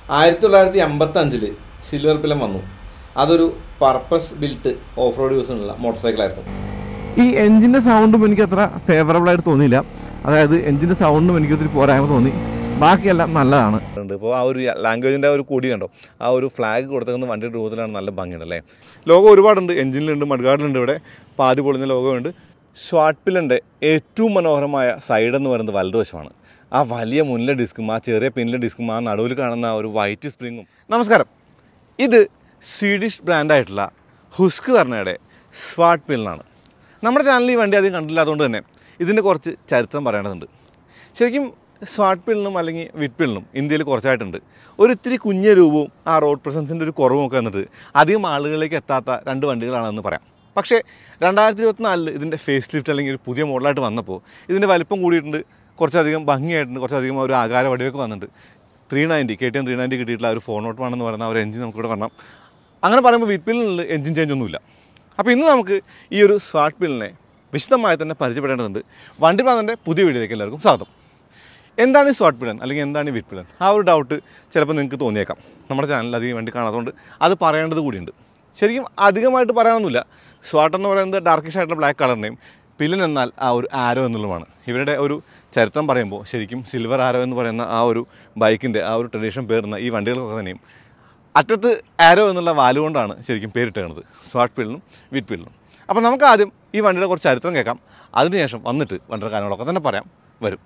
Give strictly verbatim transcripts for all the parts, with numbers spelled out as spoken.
ആയിരത്തി തൊള്ളായിരത്തി അമ്പത്തഞ്ചില് സിൽവർ പിലം വന്നു. അതൊരു പർപ്പസ് ബിൽറ്റ് ഓഫ് റോഡ് യൂസിനുള്ള മോട്ടോർ സൈക്കിളായിരുന്നു. ഈ എഞ്ചിൻ്റെ സൗണ്ടും എനിക്ക് അത്ര ഫേവറബിളായിട്ട് തോന്നിയില്ല. അതായത് എഞ്ചിൻ്റെ സൗണ്ടും എനിക്ക് ഒത്തിരി പോരായ്മ തോന്നി. ബാക്കിയെല്ലാം നല്ലതാണ്. ഇപ്പോൾ ആ ഒരു ലാംഗ്വേജിൻ്റെ ആ ഒരു കൊടി കണ്ടോ, ആ ഒരു ഫ്ലാഗ് കൊടുത്തേക്കുന്ന വണ്ടിയുടെ രൂപത്തിലാണ് നല്ല ഭംഗിയുണ്ടല്ലേ. ലോഗോ ഒരുപാടുണ്ട്, എഞ്ചിനിലുണ്ട്, മഡ്ഗാർഡിലുണ്ട്, ഇവിടെ പാതി പൊളിഞ്ഞ ലോഗോ ഉണ്ട്. ഷോർട്ട്പില്ലിൻ്റെ ഏറ്റവും മനോഹരമായ സൈഡ് എന്ന് പറയുന്നത് വലതുവശമാണ്. ആ വലിയ മുന്നിലെ ഡിസ്കും ആ ചെറിയ പിന്നിലെ ഡിസ്കും ആ നടുവിൽ കാണുന്ന ആ ഒരു വൈറ്റ് സ്പ്രിങ്ങും. നമസ്കാരം, ഇത് സ്വീഡിഷ് ബ്രാൻഡായിട്ടുള്ള ഹുസ്ക്വെർണയുടെ ഷോർട്ട്പില്ലാണ്. നമ്മുടെ ചാനലിൽ ഈ വണ്ടി അധികം കണ്ടില്ല, അതുകൊണ്ട് തന്നെ ഇതിൻ്റെ കുറച്ച് ചരിത്രം പറയേണ്ടതുണ്ട്. ശരിക്കും ഷോർട്ട്പില്ലിനും അല്ലെങ്കിൽ വിറ്റ്പില്ലിനും ഇന്ത്യയിൽ കുറച്ചായിട്ടുണ്ട്. ഒരു ഇത്തിരി കുഞ്ഞ രൂപവും ആ റോഡ് പ്രസൻസിൻ്റെ ഒരു കുറവും ഒക്കെ വന്നിട്ട് അധികം ആളുകളിലേക്ക് എത്താത്ത രണ്ട് വണ്ടികളാണെന്ന് പറയാം. പക്ഷേ രണ്ടായിരത്തി ഇരുപത്തിനാലിൽ ഇതിൻ്റെ ഫേസ് ലിഫ്റ്റ് അല്ലെങ്കിൽ ഒരു പുതിയ മോഡലായിട്ട് വന്നപ്പോൾ ഇതിൻ്റെ വലിപ്പം കൂടിയിട്ടുണ്ട്, കുറച്ചധികം ഭംഗിയായിട്ടുണ്ട്, കുറച്ചധികം ഒരു ആകാര വടിയൊക്കെ വന്നിട്ടുണ്ട്. Three ninety K T M three ninety കിട്ടിയിട്ടുള്ള ഒരു ഫോർ നോട്ട് വൺ എന്ന് പറയുന്ന ഒരു എഞ്ചിൻ നമുക്കിവിടെ കാണാം. അങ്ങനെ പറയുമ്പോൾ വിറ്റ്പില്ലിനുള്ള എഞ്ചിൻ ചേഞ്ച് ഒന്നുമില്ല. അപ്പോൾ ഇന്ന് നമുക്ക് ഈ ഒരു ഷോർട്ട്പില്ലിനെ വിശദമായി തന്നെ പരിചയപ്പെടേണ്ടതുണ്ട്. വണ്ടി പ്ലാനിൻ്റെ പുതിയ വീഡിയോയിലേക്ക് എല്ലാവർക്കും സ്വാഗതം. എന്താണ് ഈ ഷോർട്ട്പില്ലൻ അല്ലെങ്കിൽ എന്താണ് ഈ വിറ്റ്പില്ലൻ? ആ ഒരു ഡൗട്ട് ചിലപ്പോൾ നിങ്ങൾക്ക് തോന്നിയേക്കാം. നമ്മുടെ ചാനലിൽ അധികം വണ്ടി കാണാത്തതുകൊണ്ട് അത് പറയേണ്ടത് കൂടിയുണ്ട്. ശരിക്കും അധികമായിട്ട് പറയാനൊന്നുമില്ല. ഷോർട്ട് എന്ന് പറയുന്നത് ഡാർക്കിഷ് ആയിട്ടുള്ള ബ്ലാക്ക് കളറിനെയും, പില്ലൻ എന്നാൽ ആ ഒരു ആരോ എന്നുള്ളതാണ്. ഇവരുടെ ഒരു ചരിത്രം പറയുമ്പോൾ ശരിക്കും സിൽവർ ആരോ എന്ന് പറയുന്ന ആ ഒരു ബൈക്കിൻ്റെ ആ ഒരു ട്രഡീഷൻ പേരുന്ന ഈ വണ്ടികൾക്കൊക്കെ തന്നെയും അറ്റത്ത് ആരോ എന്നുള്ള വാലുകൊണ്ടാണ് ശരിക്കും പേരിട്ടേണത് ഷോർട്ട്പില്ലിനും വിറ്റ്പില്ലിനും. അപ്പോൾ നമുക്ക് ആദ്യം ഈ വണ്ടിയുടെ കുറച്ച് ചരിത്രം കേൾക്കാം, അതിനുശേഷം വന്നിട്ട് വണ്ടിയുടെ കാര്യങ്ങളൊക്കെ തന്നെ പറയാം വരും.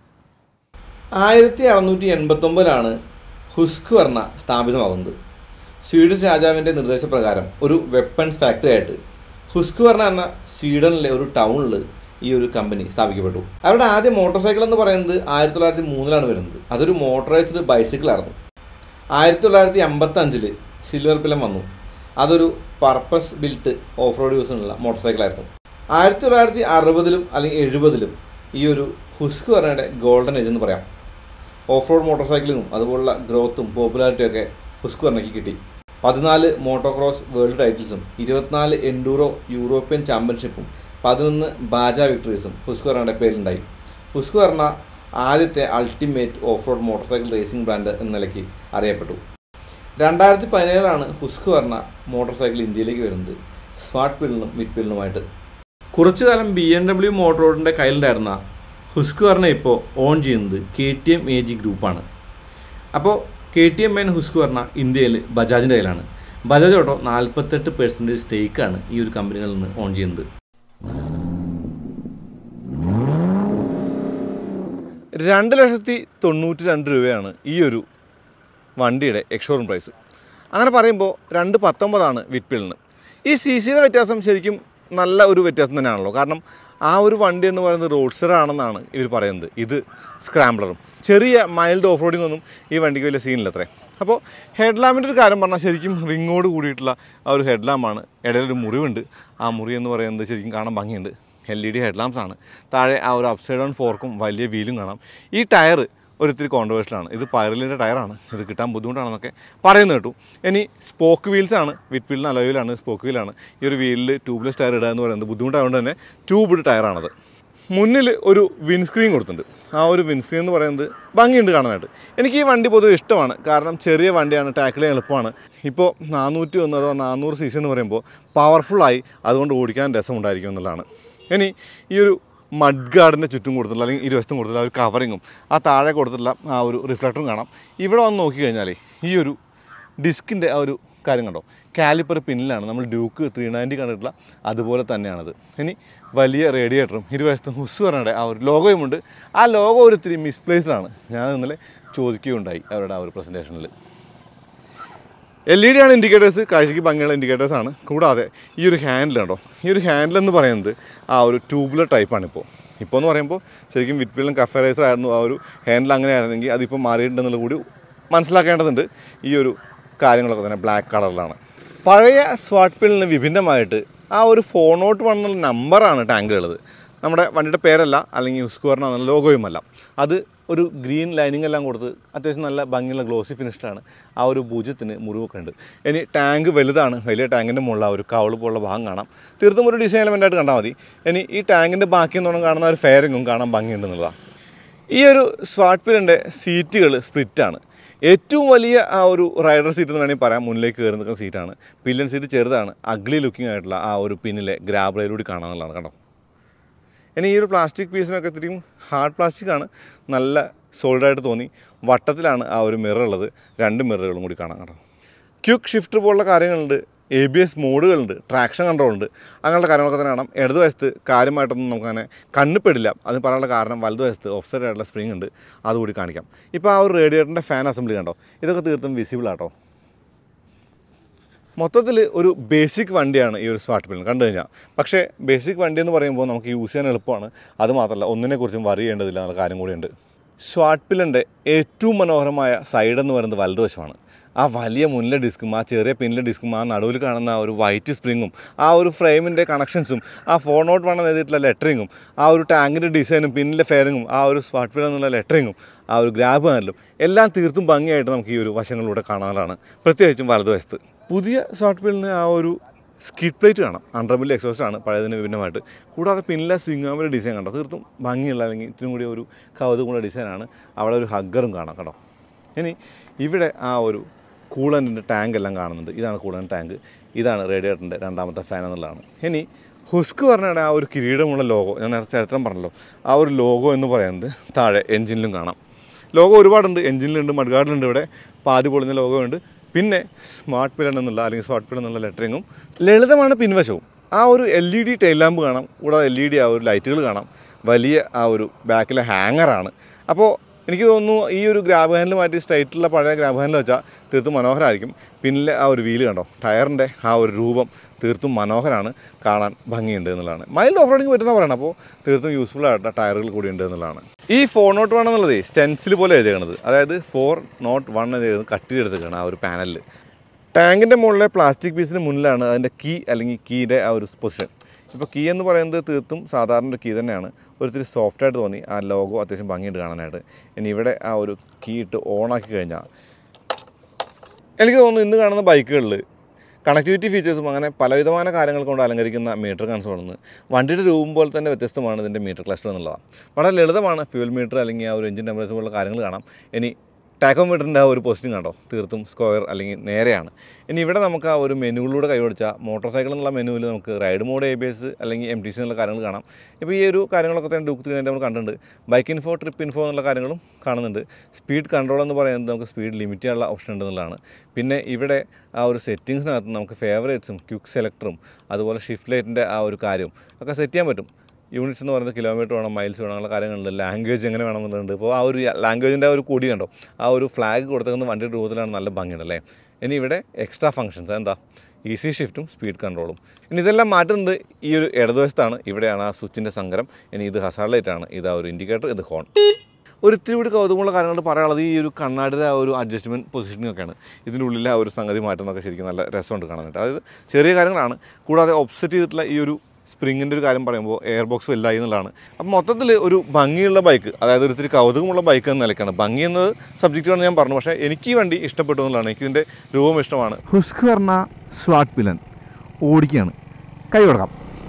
ആയിരത്തി അറുന്നൂറ്റി എൺപത്തൊമ്പതിലാണ് ഹുസ്ക്വെർണ സ്ഥാപിതമാകുന്നത്. സ്വീഡിഷ് രാജാവിൻ്റെ നിർദ്ദേശപ്രകാരം ഒരു വെപ്പൺസ് ഫാക്ടറി ആയിട്ട് ഹുസ്ക്വെർണ എന്ന സ്വീഡനിലെ ഒരു ടൗണിൽ ഈ ഒരു കമ്പനി സ്ഥാപിക്കപ്പെട്ടു. അവരുടെ ആദ്യ മോട്ടോർ സൈക്കിൾ എന്ന് പറയുന്നത് ആയിരത്തി തൊള്ളായിരത്തി മൂന്നിലാണ് വരുന്നത്. അതൊരു മോട്ടറൈസ്ഡ് ബൈസിക്കിളായിരുന്നു. ആയിരത്തി തൊള്ളായിരത്തി അമ്പത്തഞ്ചിൽ സിൽവർ പിലം വന്നു. അതൊരു പർപ്പസ് ബിൽറ്റ് ഓഫ് റോഡ് യൂസിനുള്ള മോട്ടോർ സൈക്കിളായിരുന്നു. ആയിരത്തി തൊള്ളായിരത്തി അറുപതിലും അല്ലെങ്കിൽ എഴുപതിലും ഈ ഒരു ഹുസ്ക്വെർണയുടെ ഗോൾഡൻ ഏജ് എന്ന് പറയാം. ഓഫ് റോഡ് മോട്ടോർ സൈക്കിളിങ്ങും അതുപോലുള്ള ഗ്രോത്തും പോപ്പുലാരിറ്റിയും ഒക്കെ ഹുസ്ക്വെർണയ്ക്ക് കിട്ടി. പതിനാല് മോട്ടോക്രോസ് വേൾഡ് ടൈറ്റിൽസും ഇരുപത്തിനാല് എൻഡൂറോ യൂറോപ്യൻ ചാമ്പ്യൻഷിപ്പും പതിനൊന്ന് ബാജ വിക്ടറീസും ഹുസ്ക്വെർണയുടെ പേരിലുണ്ടായി. ഹുസ്ക്വെർണ ആദ്യത്തെ ultimate off road motorcycle racing brand എന്ന നിലയ്ക്ക് അറിയപ്പെട്ടു. രണ്ടായിരത്തി പതിനേഴിലാണ് ഹുസ്ക്വെർണ മോട്ടോർ സൈക്കിൾ ഇന്ത്യയിലേക്ക് വരുന്നത്, ഷോർട്ട്പില്ലിനും വിറ്റ്പില്ലിനുമായിട്ട്. കുറച്ചു കാലം ബി എം ഡബ്ല്യു മോട്ടോർ റോഡിൻ്റെ കയ്യിലുണ്ടായിരുന്ന ഹുസ്ക്വെർണ ഇപ്പോൾ ഓൺ ചെയ്യുന്നത് K T M A G ഗ്രൂപ്പാണ്. അപ്പോൾ K T M and Husqvarna ഇന്ത്യയിൽ ബജാജിൻ്റെ കയ്യിലാണ്. ബജാജ് ഓട്ടോ നാൽപ്പത്തെട്ട് പെർസെൻറ്റേജ് സ്റ്റേക്കാണ് ഈ ഒരു കമ്പനികളിൽ നിന്ന് ഓൺ ചെയ്യുന്നത്. രണ്ട് ലക്ഷത്തി തൊണ്ണൂറ്റി രണ്ട് രൂപയാണ് ഈ ഒരു വണ്ടിയുടെ എക്സ്ഷോറൂം പ്രൈസ്. അങ്ങനെ പറയുമ്പോൾ രണ്ട് പത്തൊമ്പതാണ് വിറ്റ്പില്ലിന്. ഈ സി സിയുടെ വ്യത്യാസം ശരിക്കും നല്ല ഒരു വ്യത്യാസം തന്നെയാണല്ലോ. കാരണം ആ ഒരു വണ്ടി എന്ന് പറയുന്നത് റോഡ്സ്റ്റർ ആണെന്നാണ് ഇവർ പറയുന്നത്. ഇത് സ്ക്രാംബ്ലറും ചെറിയ മൈൽഡ് ഓഫ് റോഡിംഗ് ഒന്നും ഈ വണ്ടിക്ക് വലിയ സീനില്ലത്രേ. അപ്പോൾ ഹെഡ് ലാമ്പിൻ്റെ ഒരു കാര്യം പറഞ്ഞാൽ ശരിക്കും റിങ്ങോട് കൂടിയിട്ടുള്ള ആ ഒരു ഹെഡ് ലാമ്പാണ്. ഇടയിലൊരു മുറിവുണ്ട്. ആ മുറി എന്ന് പറയുന്നത് ശരിക്കും കാണാൻ ഭംഗിയുണ്ട്. എൽ ഇ ഡി ഹെഡ് ലാംപ്സാണ്. താഴെ ആ ഒരു അപ്സൈഡ് ഡൗൺ ഫോർക്കും വലിയ വീലും കാണാം. ഈ ടയർ ഒരിത്തിരി കോൺട്രവേഴ്ഷ്യലാണ്. ഇത് പൈറലിൻ്റെ ടയറാണ്, ഇത് കിട്ടാൻ ബുദ്ധിമുട്ടാണെന്നൊക്കെ പറയുന്നത് കേട്ടു. ഇനി സ്പോക്ക് വീൽസാണ്, വിറ്റ്പില്ലിന് അലോയിലാണ്, സ്പോക്ക് വീലാണ്. ഈ ഒരു വീലിൽ ട്യൂബ്ലെസ് ടയർ ഇടുക എന്ന് പറയുന്നത് ബുദ്ധിമുട്ടായതുകൊണ്ട് തന്നെ ട്യൂബ്ഡ് ടയറാണത്. മുന്നിൽ ഒരു വിൻസ്ക്രീൻ കൊടുത്തിട്ടുണ്ട്. ആ ഒരു വിൻസ്ക്രീൻ എന്ന് പറയുന്നത് ഭംഗിയുണ്ട് കാണാനായിട്ട്. എനിക്ക് ഈ വണ്ടി പൊതുവെ ഇഷ്ടമാണ്. കാരണം ചെറിയ വണ്ടിയാണ്, ടാക്കിൾ ചെയ്യാൻ എളുപ്പമാണ്. ഇപ്പോൾ നാനൂറ്റി ഒന്ന് അഥവാ നാനൂറ് സി സി എന്ന് പറയുമ്പോൾ പവർഫുള്ളായി, അതുകൊണ്ട് ഓടിക്കാൻ രസമുണ്ടായിരിക്കും എന്നുള്ളതാണ്. ഇനി ഈ ഒരു മഡ് ഗാർഡിൻ്റെ ചുറ്റും കൊടുത്തിട്ടുള്ള അല്ലെങ്കിൽ ഇരുവശത്തും കൊടുത്തിട്ടുള്ള ഒരു കവറിങ്ങും ആ താഴെ കൊടുത്തിട്ടുള്ള ആ ഒരു റിഫ്ലക്ടറും കാണാം. ഇവിടെ വന്ന് നോക്കിക്കഴിഞ്ഞാൽ ഈ ഒരു ഡിസ്കിൻ്റെ ആ ഒരു കാര്യം കണ്ടോ, കാലിപ്പർ പിന്നിലാണ്. നമ്മൾ ഡ്യൂക്ക് ത്രീ നയൻറ്റി കണ്ടിട്ടുള്ള അതുപോലെ തന്നെയാണത്. ഇനി വലിയ റേഡിയേറ്ററും ഇരുവശത്തും ഹുസ്ക്വെർണയുടെ ആ ഒരു ലോഗോയുമുണ്ട്. ആ ലോഗോ ഒരു ഇത്തിരി മിസ്പ്ലേസ്ഡാണ്. ഞാൻ ഇന്നലെ ചോദിക്കുകയുണ്ടായി അവരുടെ ആ ഒരു പ്രസൻറ്റേഷനിൽ. എൽ ഇ ഡി ആണ് ഇൻഡിക്കേറ്റേഴ്സ്, കാഴ്ചയ്ക്ക് ഭംഗിയുള്ള ഇൻഡിക്കേറ്റേഴ്സാണ്. കൂടാതെ ഈ ഒരു ഹാൻഡിൽ ഉണ്ടോ, ഈ ഒരു ഹാൻഡിൽ എന്ന് പറയുന്നത് ആ ഒരു ട്യൂബുലർ ടൈപ്പാണ്. ഇപ്പോൾ ഇപ്പോൾ എന്ന് പറയുമ്പോൾ ശരിക്കും വിറ്റ്പില്ലിനും കഫറൈസർ ആയിരുന്നു ആ ഒരു ഹാൻഡിൽ. അങ്ങനെ ആയിരുന്നെങ്കിൽ അതിപ്പോൾ മാറിയിട്ടുണ്ടെന്നുള്ള കൂടി മനസ്സിലാക്കേണ്ടതുണ്ട്. ഈ ഒരു കാര്യങ്ങളൊക്കെ തന്നെ ബ്ലാക്ക് കളറിലാണ്. പഴയ ഷോർട്ട്പില്ലിന് വിഭിന്നമായിട്ട് ആ ഒരു ഫോർ നോട്ട് വൺ എന്നുള്ള നമ്പറാണ് ടാങ്കിലുള്ളത്. നമ്മുടെ വണ്ടിയുടെ പേരല്ല, അല്ലെങ്കിൽ ഹുസ്ക്വെർണ എന്നുള്ള ലോഗോയുമല്ല. അത് ഒരു ഗ്രീൻ ലൈനിങ് എല്ലാം കൊടുത്ത് അത്യാവശ്യം നല്ല ഭംഗിയുള്ള ഗ്ലോസി ഫിനിഷ്ഡാണ്. ആ ഒരു ഭുജത്തിന് മുറിവൊക്കെ ഉണ്ട്. ഇനി ടാങ്ക് വലുതാണ്, വലിയ ടാങ്കിൻ്റെ മുകളിൽ ആ ഒരു കവള് പോലുള്ള ഭാഗം കാണാം. തീർത്തും ഒരു ഡിസൈൻ എലമെൻ്റായിട്ട് കണ്ടാൽ മതി. ഇനി ഈ ടാങ്കിൻ്റെ ബാക്കി എന്നോണം കാണുന്ന ഒരു ഫെയറിങ്ങും കാണാൻ ഭംഗിയുണ്ടെന്നുള്ളതാണ്. ഈ ഒരു ഷോർട്ട്പില്ലിൻ്റെ സീറ്റുകൾ സ്പ്ലിറ്റാണ്. ഏറ്റവും വലിയ ആ ഒരു റൈഡർ സീറ്റ് എന്ന് വേണമെങ്കിൽ പറയാം, മുന്നിലേക്ക് കയറി നിൽക്കുന്ന സീറ്റാണ്. പില്ലൻ സീറ്റ് ചെറുതാണ്, അഗ്ലി ലുക്കിംഗ് ആയിട്ടുള്ള ആ ഒരു പിന്നിലെ ഗ്രാബ് റെയിലൂടെ കാണാനുള്ളതാണ് കണ്ടോ. ഇനി ഈ ഒരു പ്ലാസ്റ്റിക് പീസിനൊക്കെ ഇത്തിരിയും ഹാർഡ് പ്ലാസ്റ്റിക്കാണ്, നല്ല സോളിഡായിട്ട് തോന്നി. വട്ടത്തിലാണ് ആ ഒരു മിറർ ഉള്ളത്, രണ്ട് മിററുകളും കൂടി കാണാം കേട്ടോ. ക്വിക്ക് ഷിഫ്റ്റ് പോലുള്ള കാര്യങ്ങളുണ്ട്, എ ബി എസ് മോഡുകളുണ്ട്, ട്രാക്ഷൻ കൺട്രോളുണ്ട്, അങ്ങനെയുള്ള കാര്യങ്ങളൊക്കെ തന്നെ കാണാം. ഇടതുവശത്ത് കാര്യമായിട്ടൊന്നും നമുക്കങ്ങനെ കണ്ണിപ്പെടില്ല. അതിന് പറയാനുള്ള കാരണം വലതുവശത്ത് ഓഫ്സൈഡ് ആയിട്ടുള്ള സ്പ്രിംഗ് ഉണ്ട്, അതുകൂടി കാണിക്കാം. ഇപ്പോൾ ആ ഒരു റേഡിയേറ്ററിൻ്റെ ഫാൻ അസംബ്ലി കണ്ടോ, ഇതൊക്കെ തീർത്തും വിസിബിൾ ആട്ടോ. മൊത്തത്തിൽ ഒരു ബേസിക് വണ്ടിയാണ് ഈ ഒരു സ്വാട്ട് പില്ലൻ കണ്ടു കഴിഞ്ഞാൽ. പക്ഷേ ബേസിക് വണ്ടി എന്ന് പറയുമ്പോൾ നമുക്ക് യൂസ് ചെയ്യാൻ എളുപ്പമാണ്, അതുമാത്രമല്ല ഒന്നിനെക്കുറിച്ചും വറി ചെയ്യേണ്ടതില്ല എന്നുള്ള കാര്യം കൂടിയുണ്ട്. സ്വാട്ട് പില്ലൻ്റെ ഏറ്റവും മനോഹരമായ സൈഡ് എന്ന് പറയുന്നത് വലതുവശമാണ്. ആ വലിയ മുന്നിലെ ഡിസ്കും ആ ചെറിയ പിന്നിലെ ഡിസ്കും ആ നടുവിൽ കാണുന്ന ആ ഒരു വൈറ്റ് സ്പ്രിങ്ങും ആ ഒരു ഫ്രെയിമിൻ്റെ കണക്ഷൻസും ആ ഫോർ നോട്ട് വൺ എഴുതിയിട്ടുള്ള ലെറ്ററിങ്ങും ആ ഒരു ടാങ്കിൻ്റെ ഡിസൈനും പിന്നിലെ ഫെയറിങ്ങും ആ ഒരു സ്വാട്ട് പില്ലൻ എന്നുള്ള ലെറ്ററിങ്ങും ആ ഒരു ഗ്രാബ് ഹാൻഡിലും എല്ലാം തീർത്തും ഭംഗിയായിട്ട് നമുക്ക് ഈ ഒരു വശങ്ങളിലൂടെ കാണാനാണ്, പ്രത്യേകിച്ചും വലതുവശത്ത്. പുതിയ സ്വാട്ട് പില്ലന് ആ ഒരു സ്കിഡ് പ്ലേറ്റ് കാണാം, അണ്ടർമില്ല് എക്സോസ്റ്റ് ആണ് പഴയതിന് വിഭിന്നമായിട്ട്. കൂടാതെ പിന്നിലെ സ്വിങ്ങാമിൻ്റെ ഡിസൈൻ കണ്ടോ, തീർത്തും ഭംഗിയുള്ള അല്ലെങ്കിൽ ഇത്തിരി കൂടി ഒരു കൗതുകമുള്ള ഡിസൈനാണ്. അവിടെ ഒരു ഹഗ്ഗറും കാണാം കേട്ടോ. ഇനി ഇവിടെ ആ ഒരു കൂളൻറ്റിൻ്റെ ടാങ്ക് എല്ലാം കാണുന്നുണ്ട്. ഇതാണ് കൂളൻ ടാങ്ക്, ഇതാണ് റേഡിയേറ്ററിൻ്റെ രണ്ടാമത്തെ ഫാൻ എന്നുള്ളതാണ്. ഇനി ഹുസ്ക് പറഞ്ഞാൽ ആ ഒരു കിരീടമുള്ള ലോഗോ, ഞാൻ നേരത്തെ ചരിത്രം പറഞ്ഞല്ലോ, ആ ഒരു ലോഗോ എന്ന് പറയുന്നത് താഴെ എൻജിനിലും കാണാം. ലോഗോ ഒരുപാടുണ്ട്, എൻജിനിലുണ്ട്, മഡ്ഗാർഡിലുണ്ട്, ഇവിടെ പാതി പൊളിഞ്ഞ ലോഗോ ഉണ്ട്. പിന്നെ സ്മാർട്ട് പില്ലൻ എന്നുള്ള അല്ലെങ്കിൽ സ്വാട്ട് പില്ലൻ എന്നുള്ള ലെറ്ററിങ്ങും ലളിതമാണ്. പിൻവശവും ആ ഒരു L E D tail lamp കാണാം, കൂടാതെ എൽ ഇ ഡി ആ ഒരു ലൈറ്റുകൾ കാണാം. വലിയ ആ ഒരു ബാക്കിലെ ഹാങ്ങറാണ്. അപ്പോൾ എനിക്ക് തോന്നുന്നു ഈ ഒരു ഗ്രാബ് ഹാൻഡിൽ മാറ്റി സ്ട്രൈറ്റുള്ള പഴയ ഗ്രാബ് ഹാൻഡിൽ വെച്ചാൽ തീർത്തും മനോഹരമായിരിക്കും. പിന്നിലെ ആ ഒരു വീല് കണ്ടോ, ടയറിൻ്റെ ആ ഒരു രൂപം തീർത്തും മനോഹരമാണ്, കാണാൻ ഭംഗിയുണ്ട് എന്നുള്ളതാണ്. മൈൽഡ് ഓഫ് റോഡിങ് പറ്റുന്ന പറയണം, അപ്പോൾ തീർത്തും യൂസ്ഫുൾ ആയിട്ട് ടയറുകൾ കൂടി ഉണ്ട് എന്നുള്ളതാണ്. ഈ ഫോർ നോട്ട് വൺ എന്നുള്ളത് സ്റ്റെൻസിൽ പോലെ എഴുതിയത്, അതായത് ഫോർ നോട്ട് വൺ എഴുതിയത് കട്ട് ചെയ്തെടുത്തേക്കാണ് ആ ഒരു പാനലിൽ. ടാങ്കിൻ്റെ മുകളിലെ പ്ലാസ്റ്റിക് പീസിന് മുന്നിലാണ് അതിൻ്റെ കീ അല്ലെങ്കിൽ കീയുടെ ആ ഒരു പൊസിഷൻ. ഇപ്പോൾ കീ എന്ന് പറയുന്നത് തീർത്തും സാധാരണ ഒരു കീ തന്നെയാണ്, ഒരിത്തിരി സോഫ്റ്റായിട്ട് തോന്നി. ആ ലോഗോ അത്യാവശ്യം ഭംഗിയിട്ട് കാണാനായിട്ട്. ഇനി ഇവിടെ ആ ഒരു കീ ഇട്ട് ഓണാക്കി കഴിഞ്ഞാൽ എനിക്ക് തോന്നുന്നു ഇന്ന് കാണുന്ന ബൈക്കുകളിൽ കണക്ടിവിറ്റി ഫീച്ചേഴ്സും അങ്ങനെ പലവിധമായ കാര്യങ്ങൾ കൊണ്ട് അലങ്കരിക്കുന്ന മീറ്റർ കൺസോളെന്ന് വണ്ടിയുടെ രൂപം പോലെ തന്നെ വ്യത്യസ്തമാണ് ഇതിൻ്റെ മീറ്റർ ക്ലസ്റ്റർ എന്നുള്ളതാണ്. വളരെ ലളിതമാണ്. ഫ്യൂൽ മീറ്റർ അല്ലെങ്കിൽ ആ ഒരു എഞ്ചിൻ ടെമ്പറേച്ചർ പോലുള്ള കാര്യങ്ങൾ കാണാം. ഇനി ടാക്കോമീറ്ററിൻ്റെ ആ ഒരു പോസ്റ്റിംഗ് കണ്ടോ, തീർത്തും സ്ക്വയർ അല്ലെങ്കിൽ നേരെയാണ്. ഇനി ഇവിടെ നമുക്ക് ആ ഒരു മെനുവിലൂടെ കൈപിടിച്ചാൽ മോട്ടോർ സൈക്കിൾ എന്നുള്ള മെനുവിൽ നമുക്ക് ride mode, A B S അല്ലെങ്കിൽ എം ടി സി എന്നുള്ള കാര്യങ്ങൾ കാണാം. ഇപ്പോൾ ഈ ഒരു കാര്യങ്ങളൊക്കെ തന്നെ ഡ്യൂക്ക് ത്രീ നമ്മൾ കണ്ടിട്ടുണ്ട്. ബൈക്ക് ഇൻഫോ, ട്രിപ്പ് ഇൻഫോ എന്നുള്ള കാര്യങ്ങളും കാണുന്നുണ്ട്. സ്പീഡ് കൺട്രോൾ എന്ന് പറയുന്നത് നമുക്ക് സ്പീഡ് ലിമിറ്റ് ചെയ്യാനുള്ള ഓപ്ഷൻ ഉണ്ടെന്നുള്ളതാണ്. പിന്നെ ഇവിടെ ആ ഒരു സെറ്റിങ്സിനകത്ത് നമുക്ക് ഫേവറേറ്റ്സും ക്വിക്ക് സെലക്ടറും അതുപോലെ ഷിഫ്റ്റ് ലൈറ്റിൻ്റെ ആ ഒരു കാര്യവും ഒക്കെ സെറ്റ് ചെയ്യാൻ പറ്റും. യൂണിറ്റ്സ് എന്ന് പറയുന്നത് കിലോമീറ്റർ വേണം, മൈൽസ് വേണം, അങ്ങനെയുള്ള കാര്യങ്ങളുണ്ട്. ലാംഗ്വേജ് എങ്ങനെ വേണമെന്നുള്ളത്. ഇപ്പോൾ ആ ഒരു ലാംഗ്വേജിൻ്റെ ആ ഒരു കൊടി കണ്ടോ, ആ ഒരു ഫ്ലാഗ് കൊടുത്തേക്കുന്ന വണ്ടിയുടെ രൂപത്തിലാണ്, നല്ല ഭംഗിയുണ്ടല്ലേ. ഇനി ഇവിടെ എക്സ്ട്രാ ഫംഗ്ഷൻസ് എന്താ, ഈസി ഷിഫ്റ്റും സ്പീഡ് കൺട്രോളും. ഇനി ഇതെല്ലാം മാറ്റുന്നത് ഈ ഒരു ഇടതുവശത്താണ്. ഇവിടെയാണ് ആ സ്വിച്ചിൻ്റെ സങ്കരം. ഇനി ഇത് ഹസാർഡ് ലൈറ്റാണ്, ഇത് ആ ഒരു ഇൻഡിക്കേറ്റർ, ഇത് ഹോൺ. ഒരു ഇത്തിരി കൂടി കൗതുകമുള്ള കാര്യങ്ങൾ പറയാനുള്ളത് ഈ ഒരു കണ്ണാടിയുടെ ആ ഒരു അഡ്ജസ്റ്റ്മെൻറ്റ് പൊസിഷനിങ് ഒക്കെയാണ്. ഇതിൻ്റെ ഉള്ളിലെ ആ ഒരു സംഗതി മാറ്റുന്നതൊക്കെ ശരിക്കും നല്ല രസമുണ്ട് കാണാനായിട്ട്. അതായത് ചെറിയ കാര്യങ്ങളാണ്. കൂടാതെ ഓപ്സെറ്റ് ചെയ്തിട്ടുള്ള ഈ ഒരു സ്പ്രിങ്ങിൻ്റെ ഒരു കാര്യം പറയുമ്പോൾ എയർ ബോക്സ് വലുതായി എന്നുള്ളതാണ്. അപ്പം മൊത്തത്തിൽ ഒരു ഭംഗിയുള്ള ബൈക്ക്, അതായത് ഒരു ഇത്തിരി കൗതുകമുള്ള ബൈക്ക് എന്ന നിലയ്ക്കാണ്. ഭംഗി എന്നത് സബ്ജക്റ്റാണെന്ന് ഞാൻ പറഞ്ഞു, പക്ഷേ എനിക്ക് ഈ വണ്ടി ഇഷ്ടപ്പെട്ടു എന്നുള്ളതാണ്. എനിക്കിതിൻ്റെ രൂപം ഇഷ്ടമാണ്. ഹുസ്ക് പറഞ്ഞ സ്വാട്ട് പില്ലൻ ഓടിക്കുകയാണ്, കൈ കൊടുക്കാം.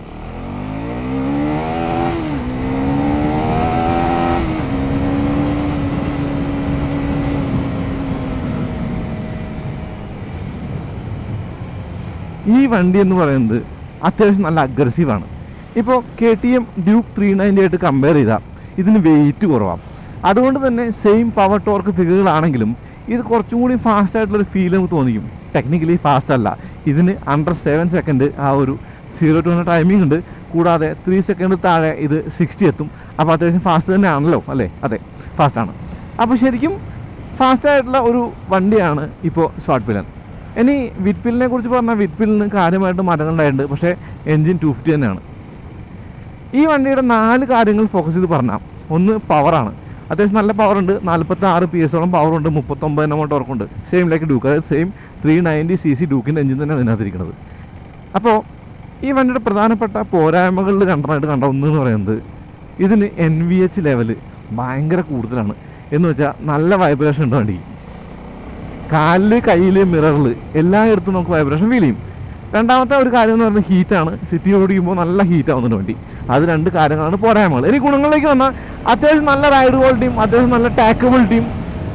ഈ വണ്ടി എന്ന് പറയുന്നത് അത്യാവശ്യം നല്ല അഗ്രസീവാണ്. ഇപ്പോൾ K T M Duke three ninety ആയിട്ട് കമ്പയർ ചെയ്താൽ ഇതിന് വെയിറ്റ് കുറവാണ്. അതുകൊണ്ട് തന്നെ സെയിം പവർ ടോർക്ക് ഫിഗറുകളാണെങ്കിലും ഇത് കുറച്ചും കൂടി ഫാസ്റ്റ് ആയിട്ടുള്ളൊരു ഫീൽ നമുക്ക് തോന്നിക്കും. ടെക്നിക്കലി ഫാസ്റ്റ് അല്ല, ഇതിന് അണ്ടർ സെവൻ സെക്കൻഡ് ആ ഒരു സീറോ ടു ഹൺഡ്രഡ് ടൈമിംഗ് ഉണ്ട്. കൂടാതെ ത്രീ സെക്കൻഡ് താഴെ ഇത് സിക്സ്റ്റി എത്തും. അപ്പോൾ അത്യാവശ്യം ഫാസ്റ്റ് തന്നെയാണല്ലോ അല്ലേ? അതെ, ഫാസ്റ്റാണ്. അപ്പോൾ ശരിക്കും ഫാസ്റ്റായിട്ടുള്ള ഒരു വണ്ടിയാണ് ഇപ്പോൾ സ്വാട്ട് പില്ലൻ. ഇനി വിറ്റ്പില്ലിനെ കുറിച്ച് പറഞ്ഞാൽ വിറ്റ്പില്ലിന് കാര്യമായിട്ട് മാറ്റങ്ങളുണ്ടായിട്ടുണ്ട്, പക്ഷേ എൻജിൻ ടു ഫിഫ്റ്റി തന്നെയാണ്. ഈ വണ്ടിയുടെ നാല് കാര്യങ്ങൾ ഫോക്കസ് ചെയ്ത് പറഞ്ഞാൽ, ഒന്ന് പവറാണ്. അത്യാവശ്യം നല്ല പവറുണ്ട്, നാൽപ്പത്തി ആറ് പി എസോളം പവറുണ്ട്, മുപ്പത്തൊമ്പത് എണ്ണം ടോർക്കുണ്ട്. സെയിം ലൈക്ക് ഡ്യൂക്ക്, അതായത് same three ninety C C ഡ്യൂക്കിൻ്റെ എഞ്ചിൻ തന്നെയാണ് ഇതിനകത്തിരിക്കുന്നത്. അപ്പോൾ ഈ വണ്ടിയുടെ പ്രധാനപ്പെട്ട പോരായ്മകളിൽ രണ്ടെണ്ണമായിട്ട് കണ്ട ഒന്നെന്ന് പറയുന്നത് ഇതിന് എൻ വി എച്ച് ലെവല് ഭയങ്കര കൂടുതലാണ്. എന്ന് വെച്ചാൽ നല്ല വൈബ്രേഷൻ ഉണ്ട് വണ്ടിക്ക്. കാലിൽ, കയ്യിൽ, മിററിൽ എല്ലായിടത്തും നമുക്ക് വൈബ്രേഷൻ ഫീൽ ചെയ്യും. രണ്ടാമത്തെ ഒരു കാര്യം എന്ന് പറയുന്നത് ഹീറ്റാണ്. സിറ്റി ഓടിക്കുമ്പോൾ നല്ല ഹീറ്റ് ആവുന്നുണ്ട് വണ്ടി. അത് രണ്ട് കാര്യങ്ങളാണ് പോരായ്മകൾ. ഇനി ഗുണങ്ങളിലേക്ക് വന്നാൽ അത്യാവശ്യം നല്ല റൈഡ് ക്വാളിറ്റിയും അത്യാവശ്യം നല്ല ടാക്കബിലിറ്റിയും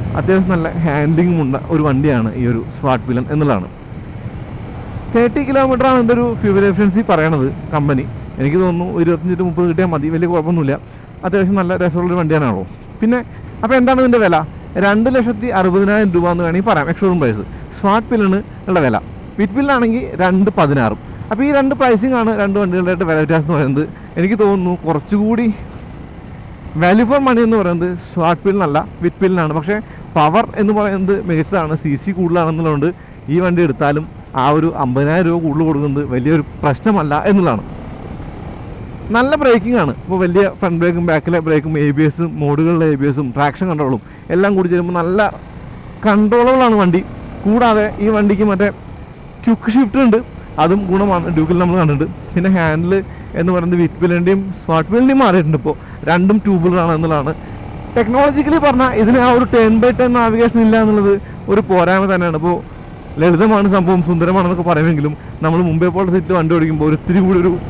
അത്യാവശ്യം നല്ല ഹാൻഡ്ലിങ്ങും ഉള്ള ഒരു വണ്ടിയാണ് ഈ ഒരു സ്വാട്ട് വില്ലൻ എന്നുള്ളതാണ്. തേർട്ടി കിലോമീറ്ററാണ് എൻ്റെ ഒരു ഫ്യൂവൽ എഫിഷ്യൻസി പറയണത് കമ്പനി. എനിക്ക് തോന്നുന്നു ഇരുപത്തഞ്ച് ടു മുപ്പത് കിട്ടിയാൽ മതി, വലിയ കുഴപ്പമൊന്നുമില്ല. അത്യാവശ്യം നല്ല രസമുള്ളൊരു വണ്ടിയാണല്ലോ. പിന്നെ അപ്പോൾ എന്താണ് ഇതിൻ്റെ വില? രണ്ട് ലക്ഷത്തി അറുപതിനായിരം രൂപ എന്ന് വേണമെങ്കിൽ പറയാം എക്സ്ഷോറൂം പ്രൈസ്. സ്വാട്ട് വില്ലന് ഉള്ള വില. വിറ്റ് വില്ലാണെങ്കിൽ രണ്ട് പതിനാറും. അപ്പോൾ ഈ രണ്ട് പ്രൈസിംഗ് ആണ് രണ്ട് വണ്ടികളുടെ വില വ്യത്യാസം എന്ന് പറയുന്നത്. എനിക്ക് തോന്നുന്നു കുറച്ചുകൂടി വാല്യൂ ഫോർ മണി എന്ന് പറയുന്നത് സ്വാട്ട് വില്ലിനല്ല, വിറ്റ് വില്ലിനാണ്. പക്ഷേ പവർ എന്ന് പറയുന്നത് മികച്ചതാണ്, സി സി കൂടുതലാണെന്നുള്ളതുകൊണ്ട് ഈ വണ്ടി എടുത്താലും ആ ഒരു അമ്പതിനായിരം രൂപ കൂടുതൽ കൊടുക്കുന്നത് വലിയൊരു പ്രശ്നമല്ല എന്നുള്ളതാണ്. നല്ല ബ്രേക്കിംഗ് ആണ്. ഇപ്പോൾ വലിയ ഫ്രണ്ട് ബ്രേക്കും ബാക്കിലെ ബ്രേക്കും എ ബി എസും മോഡുകളിലെ എ ബി എസും ട്രാക്ഷൻ കൺട്രോളും എല്ലാം കൂടി ചേരുമ്പോൾ നല്ല കൺട്രോളബിളാണ് വണ്ടി. കൂടാതെ ഈ വണ്ടിക്ക് മറ്റേ ക്വിക്ക് ഷിഫ്റ്റ് ഉണ്ട്, അതും ഗുണമാണ്. ഡ്യൂക്കിൽ നമ്മൾ കണ്ടിട്ടുണ്ട്. പിന്നെ ഹാൻഡിൽ എന്ന് പറയുന്നത് വിറ്റ് വില്ലിൻ്റെയും സ്വാട്ട് വില്ലിൻ്റെയും മാറിയിട്ടുണ്ട്. ഇപ്പോൾ രണ്ടും ട്യൂബിളാണ് എന്നുള്ളതാണ്. ടെക്നോളജിക്കലി പറഞ്ഞാൽ ഇതിന് ആ ഒരു ടെൻ ബൈ ടെൻ നാവിഗേഷൻ ഇല്ല എന്നുള്ളത് ഒരു പോരായ്മ തന്നെയാണ്. ഇപ്പോൾ ലളിതമാണ് സംഭവം, സുന്ദരമാണെന്നൊക്കെ പറയുമെങ്കിലും നമ്മൾ മുമ്പേ പോലെ സീറ്റിൽ വണ്ടി ഓടിക്കുമ്പോൾ ഒരിത്തിരി കൂടി ഒരു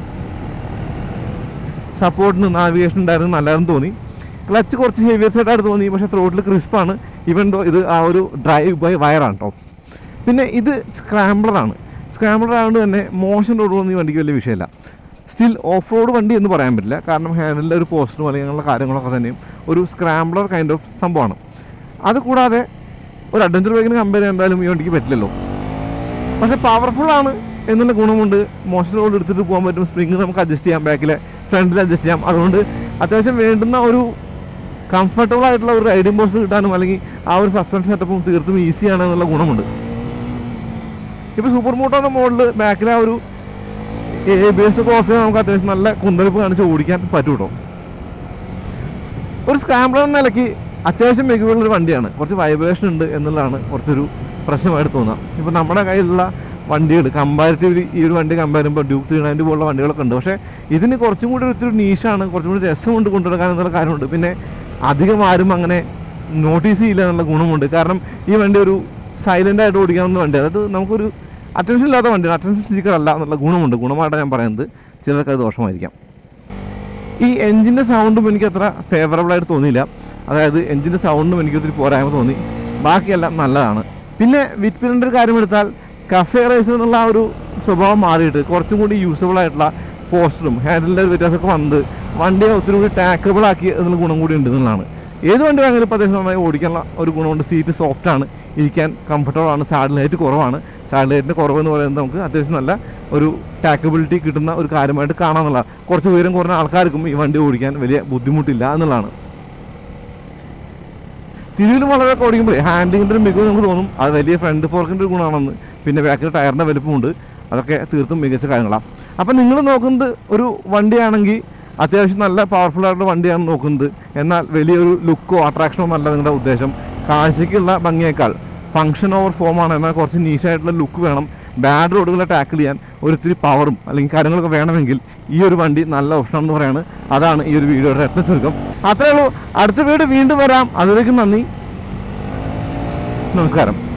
സപ്പോർട്ടിന് നാവിഗേഷൻ ഉണ്ടായിരുന്നു നല്ലതെന്ന് തോന്നി. ക്ലച്ച് കുറച്ച് ഹെവിയർ സൈഡായിട്ട് തോന്നി, പക്ഷേ ത്രോട്ടിൽ ക്രിസ്പാണ്. ഈവൻ ദോ ഇത് ആ ഒരു ഡ്രൈവ് ബൈ വയറാണ് കേട്ടോ. പിന്നെ ഇത് സ്ക്രാംബ്ലറാണ്. സ്ക്രാംബ്ലർ ആയതുകൊണ്ട് തന്നെ മോശം റോഡൊന്നും ഈ വണ്ടിക്ക് വലിയ വിഷയമില്ല. സ്റ്റിൽ ഓഫ് റോഡ് വണ്ടി എന്ന് പറയാൻ പറ്റില്ല, കാരണം ഹാൻഡിലിൻ്റെ ഒരു പോസ്റ്ററും അല്ലെങ്കിൽ അങ്ങനെയുള്ള കാര്യങ്ങളൊക്കെ തന്നെയും ഒരു സ്ക്രാംബ്ലർ കൈൻഡ് ഓഫ് സംഭവമാണ്. അതുകൂടാതെ ഒരു അഡ്വഞ്ചർ ബൈക്കിന് കമ്പയർ ചെയ്യാൻ എന്തായാലും ഈ വണ്ടിക്ക് പറ്റില്ലല്ലോ. പക്ഷേ പവർഫുള്ളാണ് എന്നുള്ള ഗുണമുണ്ട്. മോശം റോഡ് എടുത്തിട്ട് പോകാൻ പറ്റും. സ്പ്രിങ് നമുക്ക് അഡ്ജസ്റ്റ് ചെയ്യാം, ബാക്കിലെ ഫ്രണ്ടിൽ അഡ്ജസ്റ്റ് ചെയ്യാം. അതുകൊണ്ട് അത്യാവശ്യം വേണ്ടുന്ന ഒരു കംഫർട്ടബിൾ ആയിട്ടുള്ള ഒരു റൈഡിംഗ് പോസ്റ്റ് കിട്ടാനും അല്ലെങ്കിൽ ആ ഒരു സസ്പെൻഷൻ സെറ്റപ്പും തീർത്തും ഈസിയാണ് എന്നുള്ള ഗുണമുണ്ട്. ഇപ്പോൾ സൂപ്പർ മോട്ടോയുടെ മോഡൽ ബാക്കിലെ ആ ഒരു എ ബി എസ് ഒക്കെ ഓഫ് ചെയ്താൽ നമുക്ക് അത്യാവശ്യം നല്ല കുന്തളിപ്പ് കാണിച്ച് ഓടിക്കാൻ പറ്റും കേട്ടോ. ഒരു സ്ക്രാംബ്ലർ എന്ന നിലയ്ക്ക് അത്യാവശ്യം മികവുള്ളൊരു വണ്ടിയാണ്. കുറച്ച് വൈബ്രേഷൻ ഉണ്ട് എന്നുള്ളതാണ് കുറച്ചൊരു പ്രശ്നമായിട്ട് തോന്നുക. ഇപ്പോൾ നമ്മുടെ കയ്യിലുള്ള വണ്ടികൾ കമ്പാരിറ്റീവ്ലി ഈ ഒരു വണ്ടി കമ്പയർ ചെയ്യുമ്പോൾ ഡ്യൂക്ക് ത്രീ നയൻറ്റി പോലുള്ള വണ്ടികളൊക്കെ ഉണ്ട്. പക്ഷേ ഇതിന് കുറച്ചും കൂടി ഒത്തിരി നീഷാണ്, കുറച്ചും കൂടി രസമുണ്ട് കൊണ്ടുനടക്കാൻ എന്നുള്ള കാര്യമുണ്ട്. പിന്നെ അധികം ആരും അങ്ങനെ നോട്ടീസ് ചെയ്യില്ല എന്നുള്ള ഗുണമുണ്ട്. കാരണം ഈ വണ്ടി ഒരു സൈലൻ്റായിട്ട് ഓടിക്കാവുന്ന വണ്ടി, അതായത് നമുക്കൊരു അറ്റൻഷൻ ഇല്ലാത്ത വണ്ടിയാണ്, അറ്റൻഷൻ സീക്കർ അല്ല എന്നുള്ള ഗുണമുണ്ട്. ഗുണമായിട്ടാണ് ഞാൻ പറയുന്നത്, ചിലർക്ക് അത് ദോഷമായിരിക്കാം. ഈ എൻജിൻ്റെ സൗണ്ടും എനിക്ക് അത്ര ഫേവറബിളായിട്ട് തോന്നിയില്ല. അതായത് എൻജിൻ്റെ സൗണ്ടും എനിക്ക് ഒത്തിരി പോരായ്മ തോന്നി. ബാക്കിയെല്ലാം നല്ലതാണ്. പിന്നെ വിറ്റ് വില്ലിൻ്റെ ഒരു കാര്യം എടുത്താൽ കഫേ റേസർ എന്നുള്ള ആ ഒരു സ്വഭാവം മാറിയിട്ട് കുറച്ചും കൂടി യൂസബിൾ ആയിട്ടുള്ള പോസ്റ്ററും ഹാൻഡിലിൻ്റെ ഒരു വ്യത്യാസമൊക്കെ വന്നത് വണ്ടിയെ ഒത്തിരി കൂടി ടാക്കബിൾ ആക്കി എന്നുള്ള ഗുണം കൂടി ഉണ്ട് എന്നുള്ളതാണ്. ഏത് വണ്ടി വാങ്ങിയാലും ഇപ്പോൾ അത്യാവശ്യം നന്നായി ഓടിക്കാനുള്ള ഒരു ഗുണമുണ്ട്. സീറ്റ് സോഫ്റ്റാണ്, ഇരിക്കാൻ കംഫർട്ടബിൾ ആണ്. സാഡിൽ ഹൈറ്റ് കുറവാണ്. സാഡിൽ ഹൈറ്റിൻ്റെ കുറവെന്ന് പറയുന്നത് നമുക്ക് അത്യാവശ്യം നല്ല ഒരു ടാക്കബിലിറ്റി കിട്ടുന്ന ഒരു കാര്യമായിട്ട് കാണാമെന്നുള്ള. കുറച്ച് ഉയരം കുറഞ്ഞ ആൾക്കാർക്കും ഈ വണ്ടി ഓടിക്കാൻ വലിയ ബുദ്ധിമുട്ടില്ല എന്നുള്ളതാണ്. തിരിവിലും വളരെ ഓടിക്കുമ്പോൾ ഹാൻഡിലിൻ്റെ ഒരു മികവ് നമുക്ക് തോന്നും അത് വലിയ ഫ്രണ്ട് ഫോർക്കിൻ്റെ ഒരു ഗുണമാണെന്ന്. പിന്നെ ബാക്കിൽ ടയറിൻ്റെ വലുപ്പമുണ്ട്, അതൊക്കെ തീർത്തും മികച്ച കാര്യങ്ങളാണ്. അപ്പം നിങ്ങൾ നോക്കുന്നത് ഒരു വണ്ടിയാണെങ്കിൽ അത്യാവശ്യം നല്ല പവർഫുൾ ആയിട്ടുള്ള വണ്ടിയാണ് നോക്കുന്നത്. എന്നാൽ വലിയൊരു ലുക്കോ അട്രാക്ഷനോ എന്നല്ല നിങ്ങളുടെ ഉദ്ദേശം. കാഴ്ചയ്ക്കുള്ള ഭംഗിയേക്കാൾ ഫങ്ഷൻ ഓവർ ഫോമാണ്. എന്നാൽ കുറച്ച് നീഷായിട്ടുള്ള ലുക്ക് വേണം. ബാഡ് റോഡുകളെ ടാക്കിൾ ചെയ്യാൻ ഒരിത്തിരി പവറും അല്ലെങ്കിൽ കാര്യങ്ങളൊക്കെ വേണമെങ്കിൽ ഈ ഒരു വണ്ടി നല്ല ഓപ്ഷനാണെന്ന് പറയാണ്. അതാണ് ഈ ഒരു വീഡിയോയുടെ രത്ന ചുരുക്കം. അത്രേ ഉള്ളൂ. അടുത്ത വീഡിയോ വീണ്ടും വരാം. അതിലേക്കും നന്ദി, നമസ്കാരം.